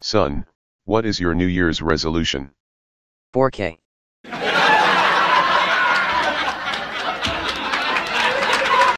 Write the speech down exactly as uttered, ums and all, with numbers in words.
Son, what is your New Year's resolution? four K.